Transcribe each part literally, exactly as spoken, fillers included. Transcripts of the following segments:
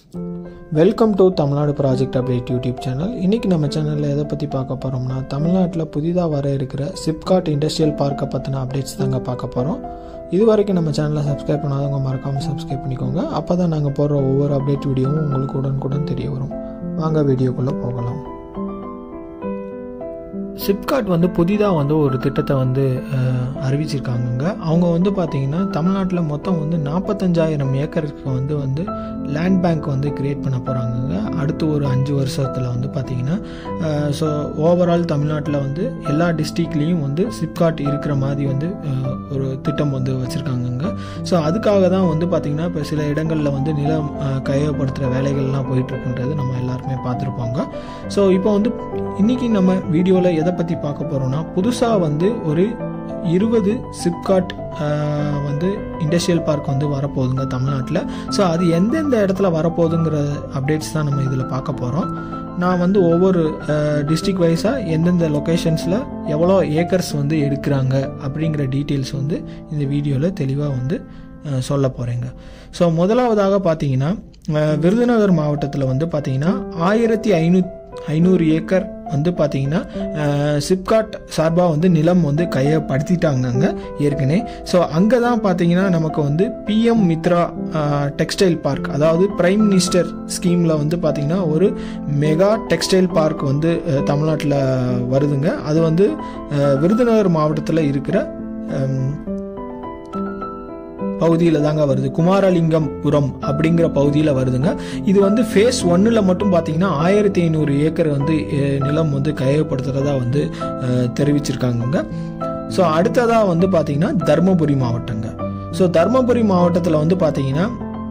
Welcome to Tamil Nadu project update YouTube channel. இன்றைக்கி நம்ம சேனலில் எதை பற்றி பார்க்க போகிறோம்னா, தமிழ்நாட்டில் புதிதாக வர இருக்கிற சிப்காட் இண்டஸ்ட்ரியல் பார்க்கை பற்றின அப்டேட்ஸ் தாங்க பார்க்க போகிறோம். இது வரைக்கும் நம்ம சேனலை சப்ஸ்கிரைப் பண்ணாதவங்க மறக்காமல் சப்ஸ்கிரைப் பண்ணிக்கோங்க. அப்போ தான் நாங்கள் போடுற ஒவ்வொரு அப்டேட் வீடியோவும் உங்களுக்கு உடனுக்குடன் தெரிய வரும். வாங்க வீடியோக்குள்ளே போகலாம். சிப்காட் வந்து புதிதாக வந்து ஒரு திட்டத்தை வந்து அறிவிச்சிருக்காங்கங்க. அவங்க வந்து பார்த்திங்கன்னா தமிழ்நாட்டில் மொத்தம் வந்து நாற்பத்தஞ்சாயிரம் ஏக்கருக்கு வந்து வந்து லேண்ட் பேங்க் வந்து க்ரியேட் பண்ண போகிறாங்கங்க. அடுத்து ஒரு அஞ்சு வருஷத்தில் வந்து பார்த்திங்கன்னா ஸோ ஓவரால் தமிழ்நாட்டில் வந்து எல்லா டிஸ்ட்ரிக்ட்லேயும் வந்து சிப்காட் இருக்கிற மாதிரி வந்து ஒரு திட்டம் வந்து வச்சுருக்காங்கங்க. ஸோ அதுக்காக தான் வந்து பார்த்திங்கன்னா இப்போ சில இடங்களில் வந்து நிலம் கையகப்படுத்துகிற வேலைகள்லாம் போயிட்டுருக்குன்றது நம்ம எல்லாருமே பார்த்துருப்பாங்க. ஸோ இப்போ வந்து இன்றைக்கி நம்ம வீடியோவில் எதை பற்றி பார்க்க போகிறோம்னா, புதுசாக வந்து ஒரு இருபது சிப்காட் வந்து இண்டஸ்ட்ரியல் பார்க் வந்து வரப்போகுதுங்க தமிழ்நாட்டில். ஸோ அது எந்தெந்த இடத்துல வரப்போகுதுங்கிற அப்டேட்ஸ் தான் நம்ம இதில் பார்க்க போகிறோம். நான் வந்து ஒவ்வொரு டிஸ்ட்ரிக்ட் வைஸாக எந்தெந்த லொக்கேஷன்ஸில் எவ்வளோ ஏக்கர்ஸ் வந்து எடுக்கிறாங்க அப்படிங்கிற டீட்டெயில்ஸ் வந்து இந்த வீடியோவில் தெளிவாக வந்து சொல்ல போகிறேங்க. ஸோ முதலாவதாக பார்த்தீங்கன்னா, விருதுநகர் மாவட்டத்தில் வந்து பார்த்தீங்கன்னா ஆயிரத்தி ஐநூ ஐநூறு ஏக்கர் வந்து பார்த்தீங்கன்னா சிப்காட் சார்பாக வந்து நிலம் வந்து கையப்படுத்திட்டாங்க ஏற்கனவே. ஸோ அங்கே தான் பார்த்தீங்கன்னா நமக்கு வந்து பிஎம் மித்ரா டெக்ஸ்டைல் பார்க், அதாவது பிரைம் மினிஸ்டர் ஸ்கீமில் வந்து பார்த்தீங்கன்னா ஒரு மெகா டெக்ஸ்டைல் பார்க் வந்து தமிழ்நாட்டில் வருதுங்க. அது வந்து விருதுநகர் மாவட்டத்தில் இருக்கிற பகுதியில் தாங்க வருது. குமாரலிங்கபுரம் அப்படிங்கிற பகுதியில் வருதுங்க. இது வந்து ஃபேஸ் ஒன்னில் மட்டும் பார்த்தீங்கன்னா ஆயிரத்தி ஐநூறு ஏக்கர் வந்து நிலம் வந்து கையகப்படுத்துறதா வந்து தெரிவிச்சிருக்காங்க. ஸோ அடுத்ததாக வந்து பார்த்தீங்கன்னா தர்மபுரி மாவட்டங்க. ஸோ தர்மபுரி மாவட்டத்தில் வந்து பார்த்தீங்கன்னா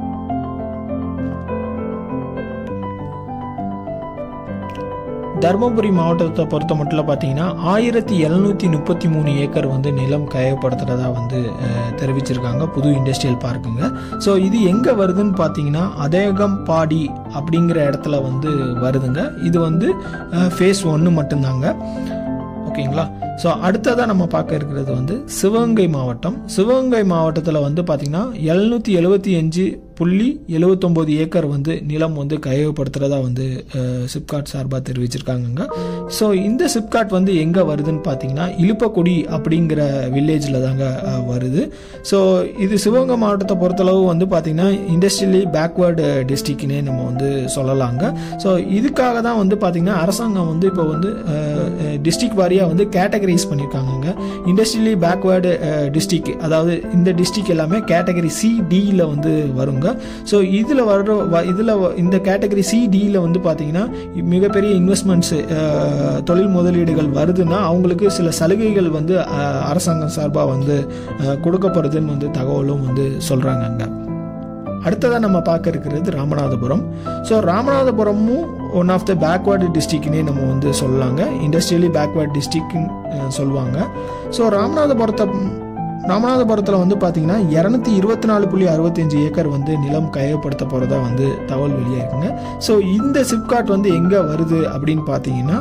தர்மபுரி மாவட்டத்தை பொறுத்த மட்டும் பார்த்தீங்கன்னா ஆயிரத்தி எழுநூற்றி முப்பத்தி மூணு ஏக்கர் வந்து நிலம் கையகப்படுத்துறதா வந்து தெரிவிச்சிருக்காங்க புது இண்டஸ்ட்ரியல் பார்க்குங்க. ஸோ இது எங்கே வருதுன்னு பார்த்தீங்கன்னா அதேகம்பாடி அப்படிங்கிற இடத்துல வந்து வருதுங்க. இது வந்து ஃபேஸ் ஒன்று மட்டும்தாங்க. ஓகேங்களா. ஸோ அடுத்ததாக நம்ம பார்க்க இருக்கிறது வந்து சிவகங்கை மாவட்டம். சிவகங்கை மாவட்டத்தில் வந்து பார்த்திங்கன்னா எழுநூற்றி எழுபத்தி அஞ்சு புள்ளி எழுபத்தொம்போது ஏக்கர் வந்து நிலம் வந்து கையகப்படுத்துறதா வந்து சிப்காட் சார்பாக தெரிவிச்சிருக்காங்க. ஸோ இந்த சிப்காட் வந்து எங்கே வருதுன்னு பார்த்தீங்கன்னா இலுப்பக்குடி அப்படிங்கிற வில்லேஜில் தாங்க வருது. ஸோ இது சிவகங்கை மாவட்டத்தை பொறுத்தளவு வந்து பார்த்திங்கன்னா இண்டஸ்ட்ரியலி பேக்வேர்டு டிஸ்ட்ரிக்ட்னே நம்ம வந்து சொல்லலாங்க. ஸோ இதுக்காக தான் வந்து பார்த்திங்கன்னா அரசாங்கம் வந்து இப்போ வந்து டிஸ்ட்ரிக்ட் வாரியாக வந்து கேட்டகரைஸ் பண்ணியிருக்காங்க. இண்டஸ்ட்ரியலி பேக்வேர்டு டிஸ்ட்ரிக்ட், அதாவது இந்த டிஸ்ட்ரிக்ட் எல்லாமே கேட்டகரி சி டியில் வந்து வருங்க. ஸோ இதில் வர்ற இதில் இந்த கேட்டகரி சி டியில் வந்து பார்த்தீங்கன்னா மிகப்பெரிய இன்வெஸ்ட்மெண்ட்ஸ் தொழில் முதலீடுகள் வருதுன்னா அவங்களுக்கு சில சலுகைகள் வந்து அரசாங்கம் சார்பாக வந்து கொடுக்கப்படுதுன்னு வந்து தகவலும் வந்து சொல்கிறாங்க. அடுத்ததாக நம்ம பார்க்க இருக்கிறது ராமநாதபுரம். ஸோ ராமநாதபுரமும் ஒன் ஆஃப் த பேக்வேர்டு டிஸ்ட்ரிக்ட்னே நம்ம வந்து சொல்லலாங்க. இண்டஸ்ட்ரியலி பேக்வேர்டு டிஸ்ட்ரிக்ட்னு சொல்லுவாங்க. ஸோ ராமநாதபுரத்தை ராமநாதபுரத்தில் வந்து பார்த்தீங்கன்னா இரநூத்தி இருபத்தி நாலு புள்ளி அறுபத்தஞ்சு ஏக்கர் வந்து நிலம் கையகப்படுத்த போகிறதா வந்து தகவல் வெளியாயிருக்குங்க. ஸோ இந்த சிப்காட் வந்து எங்கே வருது அப்படின்னு பார்த்தீங்கன்னா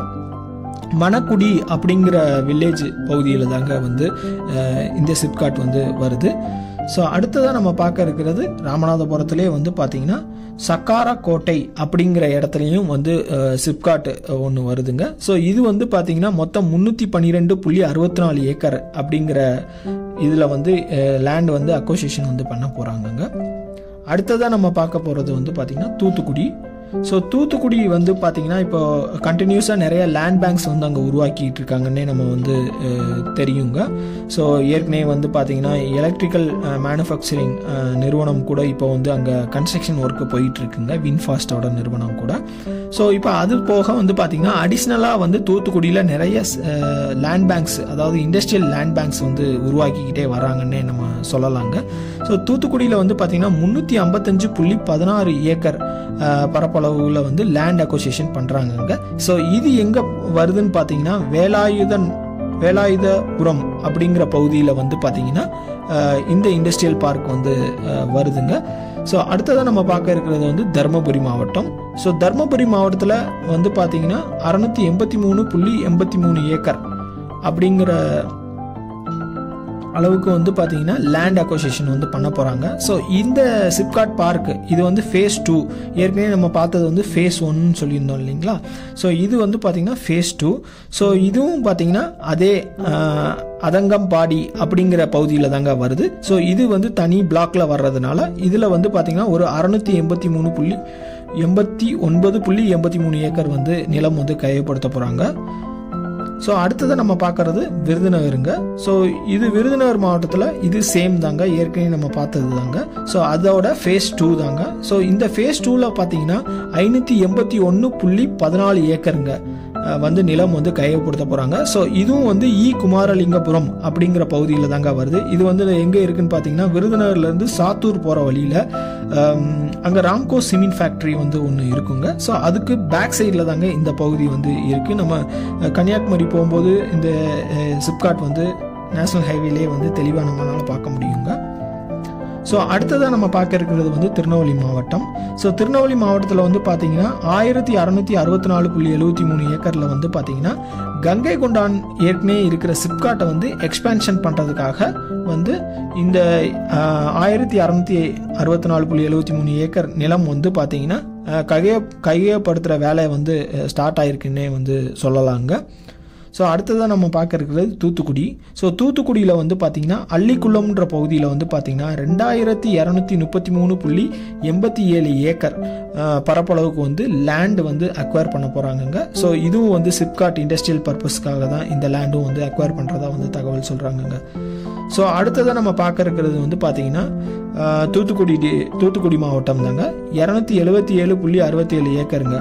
மணக்குடி அப்படிங்கிற வில்லேஜ் பகுதியில் தாங்க வந்து இந்த சிப்காட் வந்து வருது. ஸோ அடுத்ததாக நம்ம பார்க்க இருக்கிறது ராமநாதபுரத்திலே வந்து பார்த்தீங்கன்னா சக்காரா கோட்டை அப்படிங்கிற இடத்துலையும் வந்து சிப்காட் ஒன்று வருதுங்க. ஸோ இது வந்து பார்த்தீங்கன்னா மொத்தம் முந்நூற்றி பன்னிரெண்டு புள்ளி அறுபத்தி நாலு ஏக்கர் அப்படிங்கிற இதில் வந்து லேண்ட் வந்து அக்வசிஷன் வந்து பண்ண போகிறாங்கங்க. அடுத்ததாக நம்ம பார்க்க போகிறது வந்து பார்த்திங்கன்னா தூத்துக்குடி. ஸோ தூத்துக்குடி வந்து பார்த்திங்கன்னா இப்போ கண்டினியூஸாக நிறைய லேண்ட் பேங்க்ஸ் வந்து அங்கே உருவாக்கிட்டு இருக்காங்கன்னே நம்ம வந்து தெரியுங்க. ஸோ ஏற்கனவே வந்து பார்த்திங்கன்னா எலக்ட்ரிக்கல் மேனுஃபேக்சரிங் நிறுவனம் கூட இப்போ வந்து அங்கே கன்ஸ்ட்ரக்ஷன் ஒர்க்கு போயிட்டுருக்குங்க, வின்ஃபாஸ்டோட நிறுவனம் கூட. ஸோ இப்போ அது போக வந்து பார்த்திங்கன்னா அடிஷ்னலாக வந்து தூத்துக்குடியில் நிறைய லேண்ட் பேங்க்ஸ், அதாவது இண்டஸ்ட்ரியல் லேண்ட் பேங்க்ஸ் வந்து உருவாக்கிக்கிட்டே வராங்கன்னே நம்ம சொல்லலாங்க. ஸோ தூத்துக்குடியில் வந்து பார்த்திங்கன்னா முந்நூற்றி ஐம்பத்தஞ்சு புள்ளி பதினாறு ஏக்கர் பரப்பளவுல வந்து லேண்ட் அக்வசிஷன் பண்ணுறாங்கங்க. ஸோ இது எங்கே வருதுன்னு பார்த்தீங்கன்னா வேலாயுதன் வேலாயுதபுரம் அப்படிங்கிற பகுதியில் வந்து பார்த்தீங்கன்னா இந்த இண்டஸ்ட்ரியல் பார்க் வந்து வருதுங்க. ஸோ அடுத்ததாக நம்ம பார்க்க இருக்கிறது வந்து தர்மபுரி மாவட்டம். ஸோ தர்மபுரி மாவட்டத்தில் வந்து பார்த்தீங்கன்னா அறுநூத்தி எண்பத்தி மூணு புள்ளி எண்பத்தி மூணு ஏக்கர் அப்படிங்கிற அளவுக்கு வந்து பார்த்தீங்கன்னா லேண்ட் அக்வசிஷன் வந்து பண்ண போகிறாங்க. ஸோ இந்த சிப்காட் பார்க் இது வந்து ஃபேஸ் டூ, ஏற்கனவே நம்ம பார்த்தது வந்து ஃபேஸ் ஒன்னு சொல்லியிருந்தோம் இல்லைங்களா. ஸோ இது வந்து பார்த்தீங்கன்னா ஃபேஸ் டூ. ஸோ இதுவும் பார்த்தீங்கன்னா அதே அதங்கம்பாடி அப்படிங்கிற பகுதியில் தாங்க வருது. ஸோ இது வந்து தனி பிளாக்ல வர்றதுனால இதில் வந்து பார்த்தீங்கன்னா ஒரு அறுநூத்தி எண்பத்தி மூணு புள்ளி எண்பத்தி ஒன்பது புள்ளி எண்பத்தி மூணு ஏக்கர் வந்து நிலம் வந்து கையப்படுத்த போகிறாங்க. ஸோ அடுத்ததை நம்ம பார்க்கறது விருதுநகருங்க. ஸோ இது விருதுநகர் மாவட்டத்தில் இது சேம் தாங்க, ஏற்கனவே நம்ம பார்த்தது தாங்க. ஸோ அதோட ஃபேஸ் டூ தாங்க. ஸோ இந்த ஃபேஸ் டூவில் பார்த்தீங்கன்னா ஐநூற்றி எண்பத்தி ஒன்று புள்ளி பதினாலு ஏக்கருங்க வந்து நிலம் வந்து கையப்படுத்த போகிறாங்க. ஸோ இதுவும் வந்து இ குமாரலிங்கபுரம் அப்படிங்கிற பகுதியில் தாங்க வருது. இது வந்து எங்கே இருக்குன்னு பார்த்தீங்கன்னா விருதுநகர்லேருந்து சாத்தூர் போகிற வழியில் அங்கே ராம்கோ சிமெண்ட் ஃபேக்ட்ரி வந்து ஒன்று இருக்குங்க. ஸோ அதுக்கு பேக் சைடில் தாங்க இந்த பகுதி வந்து இருக்குது. நம்ம கன்னியாகுமரி போகும்போது இந்த சிப்காட் வந்து நேஷனல் ஹைவேலே வந்து தெளிவாக நம்மளால் பார்க்க முடியுங்க. ஸோ அடுத்ததாக நம்ம பார்க்க இருக்கிறது வந்து திருநெல்வேலி மாவட்டம். ஸோ திருநெல்வேலி மாவட்டத்தில் வந்து பார்த்தீங்கன்னா ஆயிரத்தி அறுநூத்தி அறுபத்தி நாலு புள்ளி எழுபத்தி மூணு ஏக்கரில் வந்து பார்த்தீங்கன்னா கங்கை கொண்டான் ஏற்கனவே இருக்கிற சிப்காட்டை வந்து எக்ஸ்பேன்ஷன் பண்ணுறதுக்காக வந்து இந்த ஆயிரத்தி அறுநூத்தி அறுபத்தி நாலு புள்ளி எழுபத்தி மூணு ஏக்கர் நிலம் வந்து பார்த்தீங்கன்னா கைய கையப்படுத்துகிற வேலை வந்து ஸ்டார்ட் ஆயிருக்குன்னே வந்து சொல்லலாங்க. ஸோ அடுத்ததாக நம்ம பார்க்க இருக்கிறது தூத்துக்குடி. ஸோ தூத்துக்குடியில் வந்து பார்த்திங்கன்னா அள்ளிக்குளம்ன்ற பகுதியில் வந்து பார்த்திங்கன்னா ரெண்டாயிரத்தி இரநூத்தி முப்பத்தி மூணு புள்ளி எண்பத்தி ஏழு ஏக்கர் பரப்பளவுக்கு வந்து லேண்டு வந்து அக்வயர் பண்ண போகிறாங்கங்க. ஸோ இதுவும் வந்து சிப்காட் இண்டஸ்ட்ரியல் பர்பஸ்க்காக தான் இந்த லேண்டும் வந்து அக்வயர் பண்ணுறதா வந்து தகவல் சொல்கிறாங்கங்க. ஸோ அடுத்ததாக நம்ம பார்க்க இருக்கிறது வந்து பார்த்திங்கன்னா தூத்துக்குடி தூத்துக்குடி மாவட்டம் தாங்க, இரநூத்தி எழுபத்தி ஏழு புள்ளி அறுபத்தி ஏழு ஏக்கருங்க.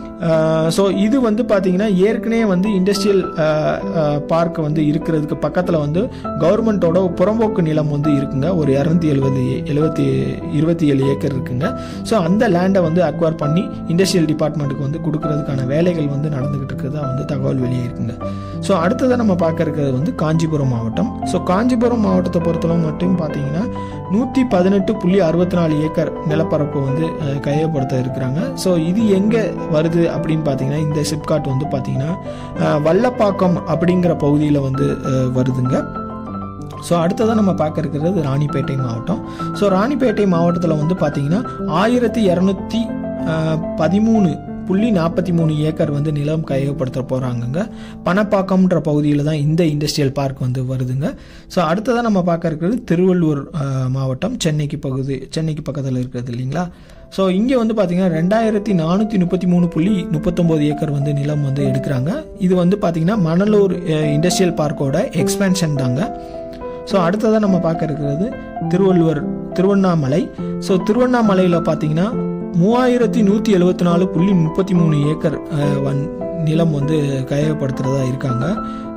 ஸோ இது வந்து பார்த்தீங்கன்னா ஏற்கனவே வந்து இண்டஸ்ட்ரியல் பார்க் வந்து இருக்கிறதுக்கு பக்கத்தில் வந்து கவர்மெண்ட்டோட புறம்போக்கு நிலம் வந்து இருக்குங்க, ஒரு இரநூத்தி எழுபது எழுபத்தி இருபத்தி ஏழு ஏக்கர் இருக்குங்க. ஸோ அந்த லேண்டை வந்து அக்வயர் பண்ணி இண்டஸ்ட்ரியல் டிபார்ட்மெண்ட்டுக்கு வந்து கொடுக்கறதுக்கான வேலைகள் வந்து நடந்துகிட்டு இருக்கிறதா வந்து தகவல் வெளியே இருக்குங்க. ஸோ அடுத்ததாக நம்ம பார்க்க இருக்கிறது வந்து காஞ்சிபுரம் மாவட்டம். ஸோ காஞ்சிபுரம் மாவட்டத்தை பொறுத்தளவு மட்டும் பார்த்தீங்கன்னா நூற்றி பதினெட்டு புள்ளி அறுபத்தி நாலு ஏக்கர் நிலப்பரப்பு வந்து கையப்படுத்த இருக்கிறாங்க. ஸோ இது எங்கே வருது அப்படின்னு பார்த்தீங்கன்னா இந்த சிப்காட் வந்து பார்த்தீங்கன்னா வல்லப்பாக்கம் அப்படிங்கிற பகுதியில் வந்து வருதுங்க. ஸோ அடுத்ததாக நம்ம பார்க்க இருக்கிறது ராணிப்பேட்டை மாவட்டம். ஸோ ராணிப்பேட்டை மாவட்டத்தில் வந்து பார்த்தீங்கன்னா ஆயிரத்தி இரநூத்தி பதிமூணு புள்ளி நாற்பத்தி மூணு ஏக்கர் வந்து நிலம் கையப்படுத்த போகிறாங்கங்க. பணப்பாக்கம்ன்ற பகுதியில் தான் இந்த இண்டஸ்ட்ரியல் பார்க் வந்து வருதுங்க. ஸோ அடுத்ததாக நம்ம பார்க்க இருக்கிறது திருவள்ளூர் மாவட்டம், சென்னைக்கு பகுதி சென்னைக்கு பக்கத்தில் இருக்கிறது இல்லைங்களா. ஸோ இங்கே வந்து பார்த்தீங்கன்னா ரெண்டாயிரத்தி நானூற்றி முப்பத்தி மூணு புள்ளி முப்பத்தொம்போது ஏக்கர் வந்து நிலம் வந்து எடுக்கிறாங்க. இது வந்து பார்த்தீங்கன்னா மணலூர் இண்டஸ்ட்ரியல் பார்க்கோட எக்ஸ்பேன்ஷன் தாங்க. ஸோ அடுத்ததாக நம்ம பார்க்க இருக்கிறது திருவள்ளுவர் திருவண்ணாமலை. ஸோ திருவண்ணாமலையில் பார்த்தீங்கன்னா மூவாயிரத்தி நூற்றி எழுபத்தி நாலு புள்ளி முப்பத்தி மூணு ஏக்கர் வன் நிலம் வந்து கையப்படுத்துகிறதா இருக்காங்க.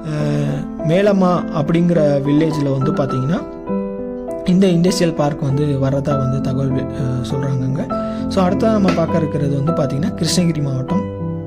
மேலம்மா அப்படிங்கிற வில்லேஜில் வந்து பார்த்தீங்கன்னா இந்த இண்டஸ்ட்ரியல் பார்க் வந்து வர்றதா வந்து தகவல் சொல்கிறாங்கங்க. ஸோ அடுத்த நம்ம பார்க்க இருக்கிறது வந்து பார்த்தீங்கன்னா கிருஷ்ணகிரி மாவட்டம்.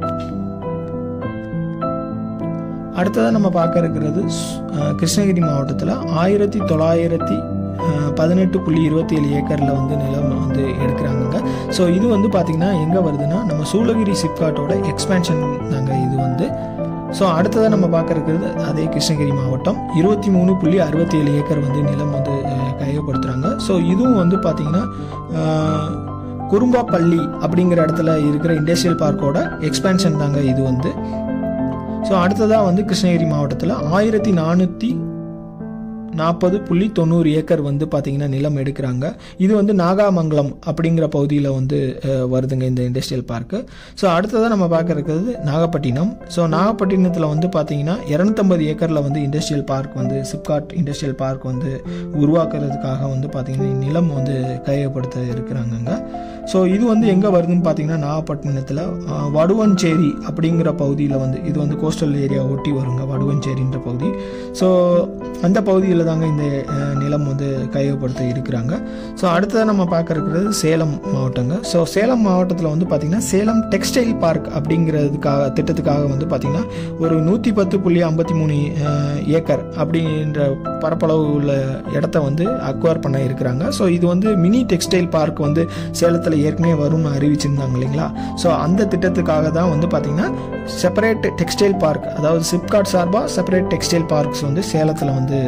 அடுத்ததாக நம்ம பார்க்க இருக்கிறது கிருஷ்ணகிரி மாவட்டத்தில் ஆயிரத்தி தொள்ளாயிரத்தி பதினெட்டு புள்ளி இருபத்தி ஏழு ஏக்கரில் வந்து நிலம் வந்து எடுக்கிறாங்க. ஸோ இது வந்து பார்த்திங்கன்னா எங்கே வருதுன்னா நம்ம சூளகிரி சிப்காட்டோட எக்ஸ்பேன்ஷன் தாங்க இது வந்து. ஸோ அடுத்ததாக நம்ம பார்க்க இருக்கிறது அதே கிருஷ்ணகிரி மாவட்டம் இருபத்தி மூணு புள்ளி அறுபத்தி ஏழு ஏக்கர் வந்து நிலம் வந்து கையப்படுத்துகிறாங்க. ஸோ இதுவும் வந்து பார்த்திங்கன்னா குறும்பாப்பள்ளி அப்படிங்கிற இடத்துல இருக்கிற இண்டஸ்ட்ரியல் பார்க்கோட எக்ஸ்பேன்ஷன் தாங்க இது வந்து. ஸோ அடுத்ததாக வந்து கிருஷ்ணகிரி மாவட்டத்தில் ஆயிரத்தி நானூற்றி நாற்பது புள்ளி தொண்ணூறு ஏக்கர் வந்து பார்த்தீங்கன்னா நிலம் எடுக்கிறாங்க. இது வந்து நாகாமங்கலம் அப்படிங்கிற பகுதியில் வந்து வருதுங்க இந்த இண்டஸ்ட்ரியல் பார்க்கு. ஸோ அடுத்ததாக நம்ம பார்க்க இருக்கிறது நாகப்பட்டினம். ஸோ நாகப்பட்டினத்தில் வந்து பார்த்தீங்கன்னா இரநூத்தம்பது ஏக்கரில் வந்து இண்டஸ்ட்ரியல் பார்க் வந்து சிப்காட் இண்டஸ்ட்ரியல் பார்க் வந்து உருவாக்குறதுக்காக வந்து பார்த்தீங்கன்னா நிலம் வந்து கையப்படுத்த இருக்கிறாங்கங்க. ஸோ இது வந்து எங்கே வருதுன்னு பார்த்தீங்கன்னா நாகப்பட்டினத்தில் வடுவஞ்சேரி அப்படிங்கிற பகுதியில் வந்து இது வந்து கோஸ்டல் ஏரியா ஒட்டி வருங்க, வடுவஞ்சேரின்ற பகுதி. ஸோ அந்த பகுதியில் தாங்க இந்த நிலம் வந்து கையப்படுத்த இருக்கிறாங்க. ஸோ அடுத்ததாக நம்ம பார்க்க இருக்கிறது சேலம் மாவட்டங்க. ஸோ சேலம் மாவட்டத்தில் வந்து பார்த்திங்கன்னா சேலம் டெக்ஸ்டைல் பார்க் அப்படிங்கிறதுக்காக திட்டத்துக்காக வந்து பார்த்திங்கன்னா ஒரு நூற்றி பத்து புள்ளி ஐம்பத்தி மூணு ஏக்கர் அப்படின்ற பரப்பளவு உள்ள இடத்த வந்து அக்வயர் பண்ண இருக்கிறாங்க. ஸோ இது வந்து மினி டெக்ஸ்டைல் பார்க் வந்து சேலத்தில் ஏற்கனவே வரும்னு அறிவிச்சிருந்தாங்க இல்லைங்களா. ஸோ அந்த திட்டத்துக்காக தான் வந்து பார்த்திங்கன்னா செப்பரேட் டெக்ஸ்டைல் பார்க், அதாவது சிப்காட் சார்பாக செப்பரேட் டெக்ஸ்டைல் பார்க்ஸ் வந்து சேலத்தில் வந்து வருதுங்க.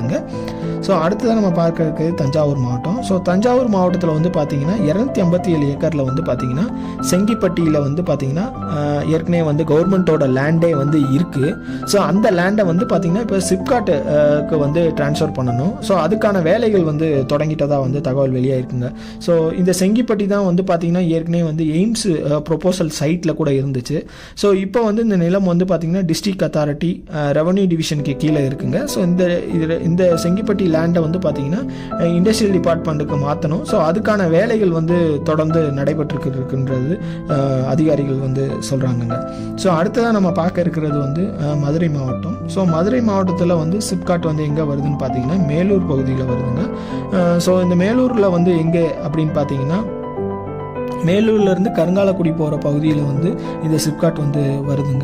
இருக்குதுங்க. ஸோ அடுத்ததான் நம்ம பார்க்க இருக்கிறது தஞ்சாவூர் மாவட்டம். ஸோ தஞ்சாவூர் மாவட்டத்தில் வந்து பார்த்தீங்கன்னா இரநூத்தி ஐம்பத்தி ஏழு ஏக்கரில் வந்து பார்த்தீங்கன்னா செங்கிப்பட்டியில் வந்து பார்த்தீங்கன்னா ஏற்கனவே வந்து கவர்மெண்ட்டோட லேண்டே வந்து இருக்குது. ஸோ அந்த லேண்டை வந்து பார்த்தீங்கன்னா இப்போ சிப்காட்டுக்கு வந்து டிரான்ஸ்ஃபர் பண்ணணும். ஸோ அதுக்கான வேலைகள் வந்து தொடங்கிட்டதாக வந்து தகவல் வெளியாக இருக்குங்க. ஸோ இந்த செங்கிப்பட்டி தான் வந்து பார்த்தீங்கன்னா ஏற்கனவே வந்து எய்ம்ஸ் ப்ரொபோசல் சைட்டில் கூட இருந்துச்சு. ஸோ இப்போ வந்து இந்த நிலம் வந்து பார்த்தீங்கன்னா டிஸ்ட்ரிக்ட் அத்தாரிட்டி ரெவன்யூ டிவிஷனுக்கு கீழே இருக்குங்க. ஸோ இந்த இதில் இந்த செங்கிப்பட்டி லேண்டை வந்து பார்த்தீங்கன்னா இண்டஸ்ட்ரியல் டிபார்ட்மெண்ட்டுக்கு மாற்றணும். ஸோ அதுக்கான வேலைகள் வந்து தொடர்ந்து நடைபெற்று இருக்குன்றது அதிகாரிகள் வந்து சொல்கிறாங்கங்க. ஸோ அடுத்ததாக நம்ம பார்க்க இருக்கிறது வந்து மதுரை மாவட்டம். ஸோ மதுரை மாவட்டத்தில் வந்து சிப்காட் வந்து எங்கே வருதுன்னு பார்த்தீங்கன்னா மேலூர் பகுதியில் வருதுங்க. ஸோ இந்த மேலூரில் வந்து எங்கே அப்படின்னு பார்த்தீங்கன்னா மேலூர்லேருந்து கருங்காலக்குடி போகிற பகுதியில் வந்து இந்த சிப்காட் வந்து வருதுங்க.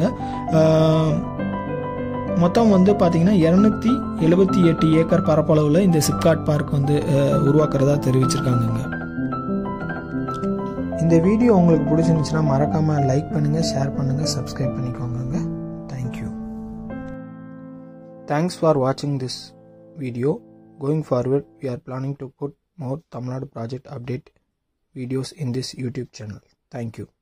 மொத்தம் வந்து பார்த்தீங்கன்னா இரநூத்தி எழுபத்தி எட்டு ஏக்கர் பரப்பளவில் இந்த சிப்காட் பார்க் வந்து உருவாக்குறதா தெரிவிச்சிருக்காங்க. இந்த வீடியோ உங்களுக்கு பிடிச்சிருந்துச்சுன்னா மறக்காமல் லைக் பண்ணுங்கள், ஷேர் பண்ணுங்கள், சப்ஸ்கிரைப் பண்ணிக்கோங்க. தேங்க்யூ. தேங்க்ஸ் ஃபார் வாட்சிங் this video. Going forward we are planning to put more Tamil Nadu project update videos in this YouTube channel. Thank you.